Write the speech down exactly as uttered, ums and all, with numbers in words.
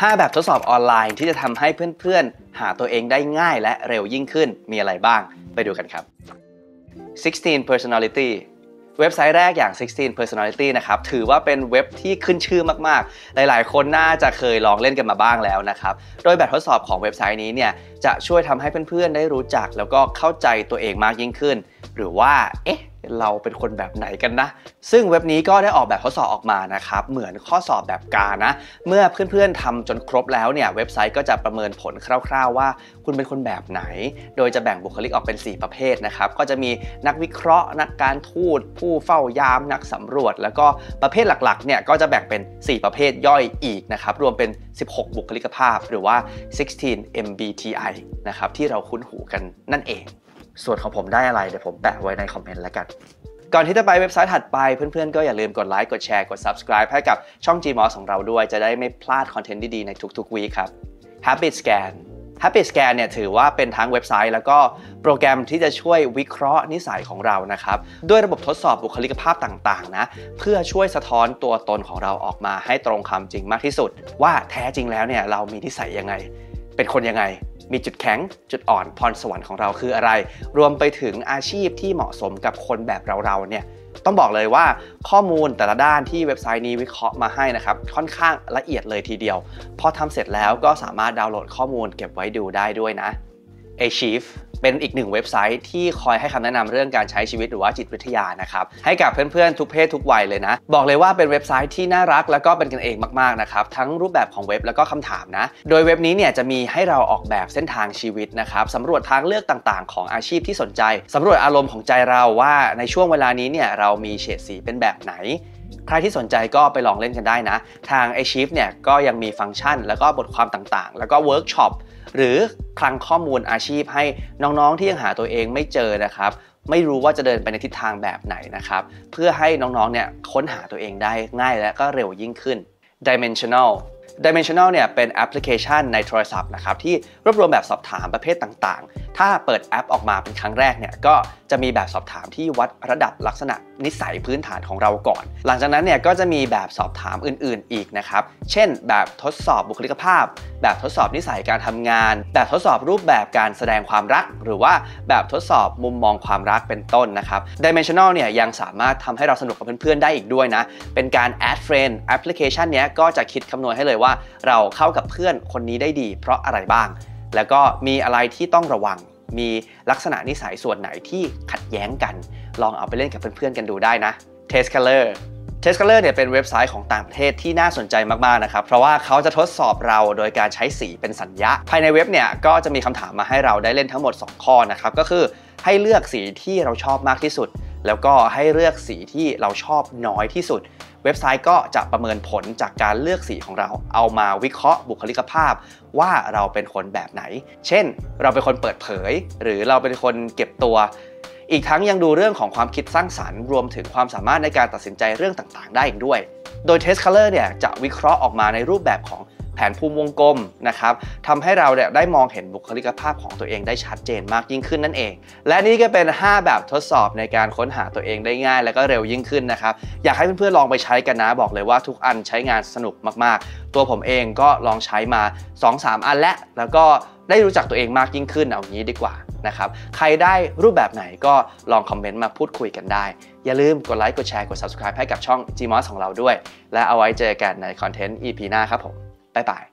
ห้าแบบทดสอบออนไลน์ที่จะทำให้เพื่อนๆหาตัวเองได้ง่ายและเร็วยิ่งขึ้นมีอะไรบ้างไปดูกันครับsixteen personality เว็บไซต์แรกอย่าง sixteen personality นะครับถือว่าเป็นเว็บที่ขึ้นชื่อมากๆหลายๆคนน่าจะเคยลองเล่นกันมาบ้างแล้วนะครับโดยแบบทดสอบของเว็บไซต์นี้เนี่ยจะช่วยทำให้เพื่อนๆได้รู้จักแล้วก็เข้าใจตัวเองมากยิ่งขึ้นหรือว่าเอ๊ะเราเป็นคนแบบไหนกันนะซึ่งเว็บนี้ก็ได้ออกแบบทดสอบออกมานะครับเหมือนข้อสอบแบบกานะเมื่อเพื่อนๆทำจนครบแล้วเนี่ยเว็บไซต์ก็จะประเมินผลคร่าวๆว่าคุณเป็นคนแบบไหนโดยจะแบ่งบุคลิกออกเป็นสี่ประเภทนะครับก็จะมีนักวิเคราะห์นักการทูตผู้เฝ้ายามนักสำรวจแล้วก็ประเภทหลักๆเนี่ยก็จะแบ่งเป็นสี่ประเภทย่อยอีกนะครับรวมเป็นสิบหกบุคลิกภาพหรือว่าsixteen เอ็ม บี ที ไอ นะครับที่เราคุ้นหูกันนั่นเองส่วนของผมได้อะไรเดี๋ยวผมแปะไว้ในคอมเมนต์แล้วกันก่อนที่จะไปเว็บไซต์ถัดไปเพื่อนๆก็อย่าลืมกดไลค์กดแชร์กด Subscribe ให้กับช่อง จี มอส ของเราด้วยจะได้ไม่พลาดคอนเทนต์ดีๆในทุกๆวีคครับ Habit Scan Habit Scan เนี่ยถือว่าเป็นทั้งเว็บไซต์แล้วก็โปรแกรมที่จะช่วยวิเคราะห์นิสัยของเรานะครับด้วยระบบทดสอบบุคลิกภาพต่างๆนะเพื่อช่วยสะท้อนตัวตนของเราออกมาให้ตรงความจริงมากที่สุดว่าแท้จริงแล้วเนี่ยเรามีนิสัยยังไงเป็นคนยังไงมีจุดแข็งจุดอ่อนพรสวรรค์ของเราคืออะไรรวมไปถึงอาชีพที่เหมาะสมกับคนแบบเราๆเนี่ยต้องบอกเลยว่าข้อมูลแต่ละด้านที่เว็บไซต์นี้วิเคราะห์มาให้นะครับค่อนข้างละเอียดเลยทีเดียวพอทำเสร็จแล้วก็สามารถดาวน์โหลดข้อมูลเก็บไว้ดูได้ด้วยนะ Achieve เป็นอีกหนึ่งเว็บไซต์ที่คอยให้คำแนะนำเรื่องการใช้ชีวิตหรือว่าจิตวิทยานะครับให้กับเพื่อนๆทุกเพศทุกวัยเลยนะบอกเลยว่าเป็นเว็บไซต์ที่น่ารักแล้วก็เป็นกันเองมากๆนะครับทั้งรูปแบบของเว็บแล้วก็คำถามนะโดยเว็บนี้เนี่ยจะมีให้เราออกแบบเส้นทางชีวิตนะครับสำรวจทางเลือกต่างๆของอาชีพที่สนใจสำรวจอารมณ์ของใจเราว่าในช่วงเวลานี้เนี่ยเรามีเฉดสีเป็นแบบไหนใครที่สนใจก็ไปลองเล่นกันได้นะทาง Achieve เนี่ยก็ยังมีฟังก์ชันแล้วก็บทความต่างๆแล้วก็เวิร์กช็อปหรือคลังข้อมูลอาชีพให้น้องๆที่ยังหาตัวเองไม่เจอนะครับไม่รู้ว่าจะเดินไปในทิศทางแบบไหนนะครับเพื่อให้น้องๆเนี่ยค้นหาตัวเองได้ง่ายและก็เร็วยิ่งขึ้น Dimensional Dimensional เนี่ยเป็นแอปพลิเคชันในโทรศัพท์นะครับที่รวบรวมแบบสอบถามประเภทต่างๆถ้าเปิดแอปออกมาเป็นครั้งแรกเนี่ยก็จะมีแบบสอบถามที่วัดระดับลักษณะนิสัยพื้นฐานของเราก่อนหลังจากนั้นเนี่ยก็จะมีแบบสอบถามอื่นๆอีกนะครับเช่นแบบทดสอบบุคลิกภาพแบบทดสอบนิสัยการทำงานแบบทดสอบรูปแบบการแสดงความรักหรือว่าแบบทดสอบมุมมองความรักเป็นต้นนะครับ Dimensional เนี่ยยังสามารถทำให้เราสนุกกับเพื่อนๆได้อีกด้วยนะเป็นการ add friend แอปพลิเคชันนี้ก็จะคิดคำนวณให้เลยว่าเราเข้ากับเพื่อนคนนี้ได้ดีเพราะอะไรบ้างแล้วก็มีอะไรที่ต้องระวังมีลักษณะนิสัยส่วนไหนที่ขัดแย้งกันลองเอาไปเล่นกับเพื่อนๆกันดูได้นะ Taste Color Taste Color เนี่ยเป็นเว็บไซต์ของต่างประเทศที่น่าสนใจมากๆนะครับเพราะว่าเขาจะทดสอบเราโดยการใช้สีเป็นสัญญาภายในเว็บเนี่ยก็จะมีคำถามมาให้เราได้เล่นทั้งหมดสองข้อนะครับก็คือให้เลือกสีที่เราชอบมากที่สุดแล้วก็ให้เลือกสีที่เราชอบน้อยที่สุดเว็บไซต์ก็จะประเมินผลจากการเลือกสีของเราเอามาวิเคราะห์บุคลิกภาพว่าเราเป็นคนแบบไหนเช่นเราเป็นคนเปิดเผยหรือเราเป็นคนเก็บตัวอีกทั้งยังดูเรื่องของความคิดสร้างสรรค์รวมถึงความสามารถในการตัดสินใจเรื่องต่างๆได้อีกด้วยโดย Taste Color เนี่ยจะวิเคราะห์ออกมาในรูปแบบของแผนภูมิวงกลมนะครับทำให้เราเนี่ยได้มองเห็นบุคลิกภาพของตัวเองได้ชัดเจนมากยิ่งขึ้นนั่นเองและนี่ก็เป็นห้าแบบทดสอบในการค้นหาตัวเองได้ง่ายและก็เร็วยิ่งขึ้นนะครับอยากให้เพื่อนๆลองไปใช้กันนะบอกเลยว่าทุกอันใช้งานสนุกมากๆตัวผมเองก็ลองใช้มา สองสาม อันแล้วแล้วก็ได้รู้จักตัวเองมากยิ่งขึ้นเอางี้ดีกว่านะครับใครได้รูปแบบไหนก็ลองคอมเมนต์มาพูดคุยกันได้อย่าลืมกดไลค์กดแชร์กด Subscribe ให้กับช่อง จี มอส ของเราด้วยและเอาไว้เจอกันในคอนเทนต์ อี พี หน้าครับผมบ๊ายบาย